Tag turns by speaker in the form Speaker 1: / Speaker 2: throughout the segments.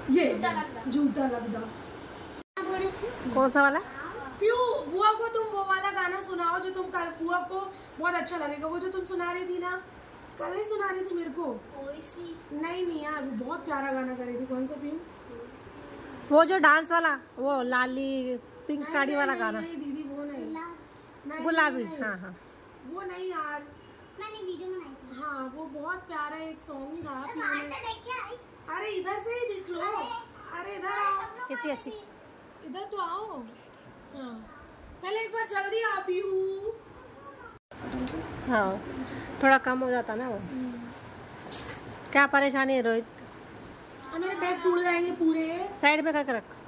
Speaker 1: ये झूठा लगदा।
Speaker 2: कौन सा वाला?
Speaker 1: क्यों बुआ को तुम वो वाला गाना सुनाओ जो तुम कल, बुआ को बहुत अच्छा लगेगा वो जो तुम सुना रही थी ना, कल ही सुना रही थी मेरे को।
Speaker 3: कोई सी
Speaker 1: नहीं यार, वो बहुत प्यारा गाना कर रही थी। कौन सा पीयू?
Speaker 2: वो जो डांस वाला, वो लाली पिंक साड़ी वाला गाना।
Speaker 1: नहीं दीदी वो नहीं,
Speaker 2: गुलाबी। हाँ हाँ
Speaker 1: वो नहीं यार,
Speaker 3: मैंने वीडियो बनाई थी।
Speaker 1: हाँ वो बहुत प्यारा एक सॉन्ग था। अरे इधर से ही देख लो, अरे इधर आओ,
Speaker 2: कितनी अच्छी।
Speaker 1: इधर तो आओ। हाँ पहले एक बार जल्दी आ पीयू।
Speaker 2: हाँ थोड़ा कम हो जाता ना वो। क्या परेशानी है रोहित?
Speaker 1: मेरे बैग टूट जाएंगे पूरे।
Speaker 2: साइड में करके रख।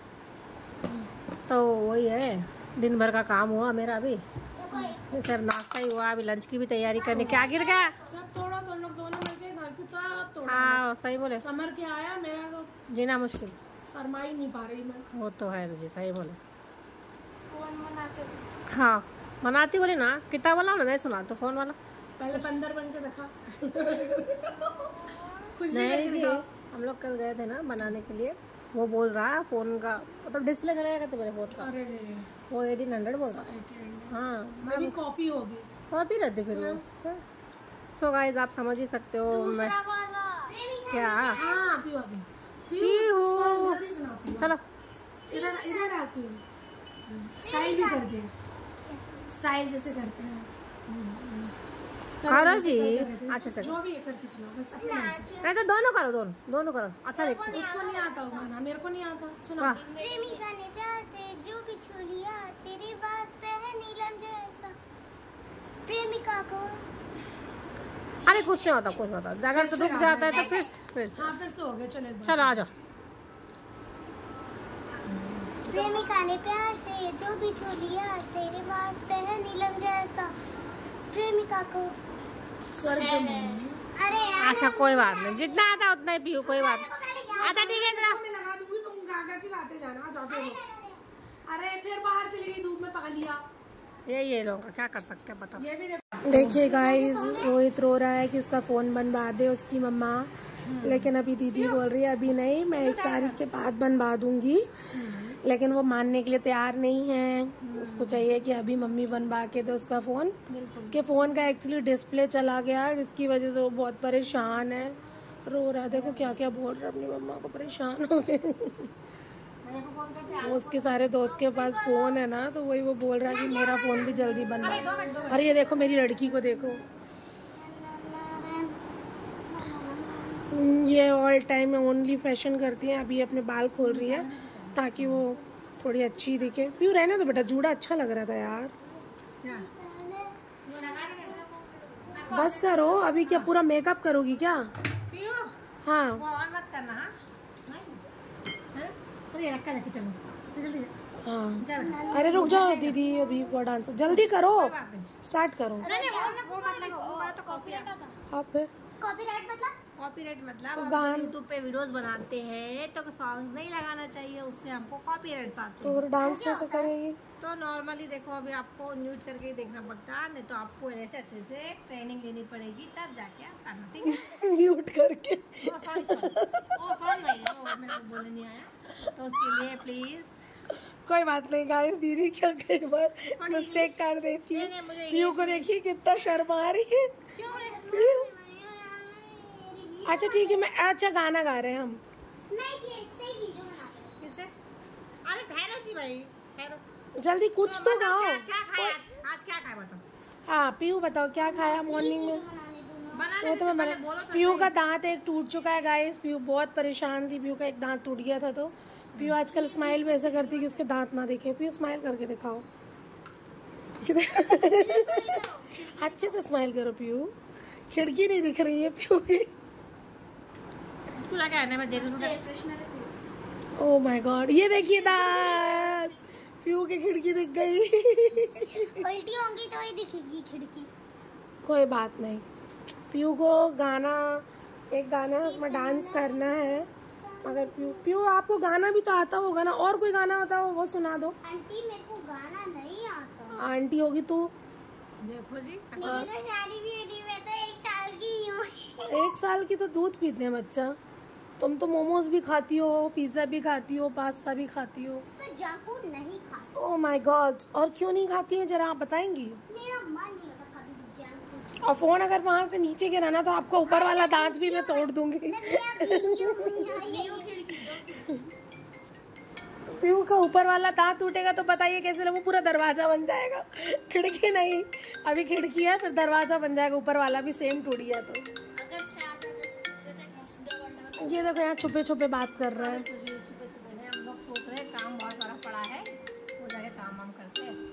Speaker 2: तो वही है, दिन भर का काम हुआ मेरा अभी। सिर्फ नाश्ता ही हुआ, अभी लंच की भी तैयारी करनी। क्या गिर गया?
Speaker 1: सब थोड़ा तो लोग दोनों मिलके घर की सब तोड़ा।
Speaker 2: हाँ सही बोले,
Speaker 1: समर के आया मेरा तो
Speaker 2: जीना मुश्किल।
Speaker 1: शर्मा ही नहीं पा रही मैं।
Speaker 2: वो तो है जी, सही बोले।
Speaker 3: फोन बना के
Speaker 2: हाँ मनाती बोली ना, किताब वाला नहीं सुना तो फोन वाला।
Speaker 1: पहले बंदर बन के देखा। कुछ
Speaker 2: नहीं जी,
Speaker 1: दिखा।
Speaker 2: हम लोग कल गए थे ना बनाने के लिए। वो बोल रहा है फोन का मतलब डिस्प्ले चला जाएगा तो मेरे फोन का।
Speaker 1: अरे
Speaker 2: वो 1800 बोल रहा। हाँ
Speaker 1: मैं भी कॉपी होगी।
Speaker 2: कॉपी रहती फिर वो। सो गाइस आप समझ ही सकते हो मैं क्या।
Speaker 1: हाँ पीयू आ गई।
Speaker 2: पीयू
Speaker 1: जल्दी सुनाओ पीयू।
Speaker 2: चलो
Speaker 1: इधर इधर आके स्टाइल भी करके, स्टाइल जैसे करते हैं।
Speaker 2: करो जी
Speaker 1: अच्छा से जो भी करके सुनाओ बस अपने मन से।
Speaker 2: नहीं तो दोनों करो, दोनों करो, अच्छा देखते।
Speaker 1: उसको नहीं आता होगा ना, मेरे को नहीं आता। सुनो।
Speaker 2: वाह।
Speaker 3: प्रेमिका ने प्यार से जो भी छू लिया तेरे वास्ते है नीलम जैसा। प्रेमिका को
Speaker 2: अरे कुछ नहीं होता, कुछ नहीं होता। अगर तो रुक जाता है तो फिर से।
Speaker 1: हाँ फिर से हो गया। चलो
Speaker 2: चलो आ जाओ।
Speaker 3: प्रेमिका ने प्यार से जो भी छू लिया तेरे वास्ते है नीलम जैसा। प्रेमिका को
Speaker 1: स्वर्ग में।
Speaker 3: अरे यार
Speaker 2: अच्छा कोई बात नहीं, जितना आता है उतना ही पीओ, कोई बात नहीं। अच्छा ठीक है जरा।
Speaker 1: मैं लगा दूंगी, तुम गागा खिलाते जाना। आ जाओ दोनों। अरे फिर बाहर चली गई, धूप में पका लिया।
Speaker 2: ये लोगों का क्या कर सकते हैं बताओ।
Speaker 1: ये भी देखिए गाइस, रोहित रो रहा है कि उसका फोन बनवा दे उसकी मम्मा। लेकिन अभी दीदी बोल रही है अभी नहीं, मैं 1 तारीख के बाद बनवा दूंगी। लेकिन वो मानने के लिए तैयार नहीं है। उसको चाहिए कि अभी मम्मी बनवा के दे उसका फोन। उसके फोन का एक्चुअली डिस्प्ले चला गया, जिसकी वजह से वो बहुत परेशान है, रो रहा है। देखो क्या क्या बोल रहा है, अपनी मम्मा को परेशान हो गए। वो उसके सारे दोस्त के पास फोन है ना, तो वही वो बोल रहा है कि मेरा फोन भी जल्दी बनवा। अरे ये देखो मेरी लड़की को देखो, ये ऑल टाइम में ओनली फैशन करती है। अभी अपने बाल खोल रही है ताकि वो थोड़ी अच्छी दिखे। पीयू रहने तो बेटा, जूड़ा अच्छा लग रहा था यार। बस करो, अभी क्या पूरा मेकअप करोगी क्या? हाँ
Speaker 2: मत करना।
Speaker 1: हाँ। अरे रुक जाओ दीदी, अभी वो डांस जल्दी करो, स्टार्ट करो। हाँ फिर
Speaker 2: कॉपीराइट मतलब हम जब यूट्यूब पे वीडियोस बनाते हैं तो सॉन्ग नहीं लगाना चाहिए, उससे हमको कॉपीराइट्स आते हैं।
Speaker 1: तो डांस कैसे करेगी?
Speaker 2: तो नॉर्मली देखो, अभी आपको म्यूट करके ही देखना पड़ता है, नहीं तो आपको ऐसे अच्छे से ट्रेनिंग लेनी पड़ेगी तब जाके आप करना, ठीक है?
Speaker 1: म्यूट करके।
Speaker 2: सॉरी नहीं, वो मेरे को बोलने नहीं आया, तो उसके लिए प्लीज।
Speaker 1: कोई बात नहीं गाइस, दीदी क्या कई बार मिस्टेक कर देती है। पीयू को देखिए कितना शर्मा रही है। अच्छा ठीक है, मैं अच्छा गाना गा रहे हैं हम।
Speaker 2: किससे? अरे ठहरो जी भाई, ठहरो।
Speaker 1: जल्दी कुछ तो गाओ।
Speaker 2: क्या खाया आज क्या खाया बताओ?
Speaker 1: हाँ पीयू बताओ क्या खाया मॉर्निंग में? वो तो मैं बना। पीयू का दांत एक टूट चुका है गाइस। पीयू बहुत परेशान थी, पीयू का एक दांत टूट गया था। तो पीयू आजकल स्माइल भी ऐसे करती है कि उसके दांत ना दिखे। पीयू स्माइल करके दिखाओ। अच्छे से स्माइल करो पीयू, खिड़की नहीं दिख रही है पीयू की। ओह माय गॉड, ये देखिए दांत, पीयू की खिड़की दिख गई।
Speaker 3: उल्टी होंगी तो ही दिखेगी खिड़की।
Speaker 1: कोई बात नहीं, पीयू को एक गाना है उसमें डांस करना है। मगर पीयू आपको गाना भी तो आता होगा ना, और कोई गाना आता हो वो सुना दो।
Speaker 3: आंटी मेरे को गाना नहीं आता।
Speaker 1: आंटी होगी तू।
Speaker 2: देखो जी,
Speaker 3: मेरी तो शादी भी हुई, मैं तो 1 साल की हूँ।
Speaker 1: 1 साल की तो दूध पीते हैं बच्चा। तुम तो मोमोज भी खाती हो, पिज्जा भी खाती हो, पास्ता भी खाती हो।
Speaker 3: मैं जंक फूड नहीं खाती।
Speaker 1: ओह माय गॉड, और क्यों नहीं खाती हैं जरा आप बताएंगी?
Speaker 3: मेरा मन नहीं होता कभी भी जंक फूड।
Speaker 1: और फोन अगर वहाँ से नीचे गिरा ना तो आपका ऊपर वाला दांत भी मैं तोड़ दूंगी। पीयू का ऊपर वाला दांत टूटेगा तो बताइए कैसे लगेगा? पूरा दरवाजा बन जाएगा। खिड़की नहीं, अभी खिड़की है, फिर दरवाजा बन जाएगा। ऊपर वाला भी सेम टूट गया तो। ये देखो यहाँ छुपे छुपे बात कर रहा है।
Speaker 2: छुपे छुपे नहीं, हम लोग सोच रहे हैं काम बहुत सारा पड़ा है, वो जाके काम वाम करते हैं।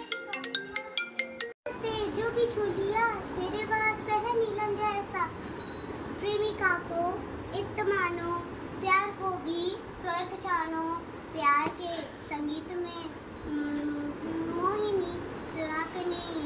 Speaker 3: जो भी छू लिया तेरे वास्ते है नीलम जैसा। प्रेमिका को इत्त मानो, प्यार को भी स्वर्ग जानो। प्यार के संगीत में मोहिनी सुराकनी।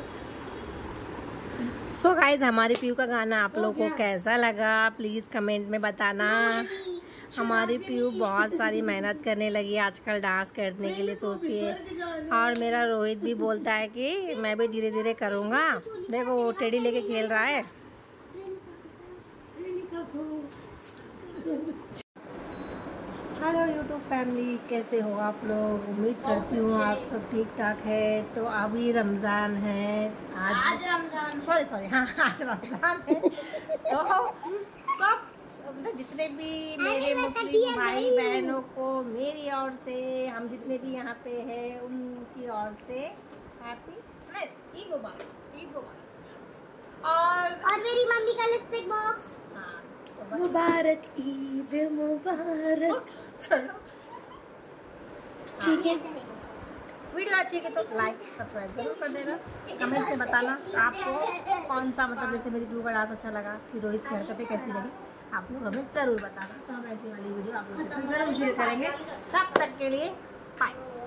Speaker 2: सो गाइज, हमारे पीयू का गाना आप लोगों को कैसा लगा प्लीज़ कमेंट में बताना। हमारी पीयू बहुत सारी मेहनत करने लगी आजकल, डांस करने के लिए सोचती है। और मेरा रोहित भी बोलता है कि मैं भी धीरे धीरे करूँगा। देखो वो टेडी लेके खेल रहा है। हेलो यूट्यूब फैमिली, कैसे हो आप लोग? उम्मीद करती हूँ आप सब ठीक ठाक है। तो अभी रमज़ान है, आज रमज़ान, सॉरी हाँ आज रमज़ान है। तो सब जितने भी मेरे मुस्लिम भाई बहनों को मेरी ओर से, हम जितने भी यहाँ पे हैं उनकी ओर से हैप्पी ईद मुबारक, ईद मुबारक। और
Speaker 3: मेरी मम्मी का लिपस्टिक बॉक्स।
Speaker 2: हाँ, तो
Speaker 1: मुबारक, ईद मुबारक।
Speaker 2: चलो
Speaker 1: ठीक है,
Speaker 2: वीडियो अच्छी लगी तो लाइक सब्सक्राइब जरूर कर देना। कमेंट से बताना आपको कौन सा, मतलब जैसे मेरी व्यू का डांस अच्छा लगा कि रोहित की हरकतें कैसी लगी, आप लोग हमें ज़रूर बताना। तो हम ऐसी वाली वीडियो आप लोगों के साथ ज़रूर शेयर करेंगे। तब तक के लिए बाय।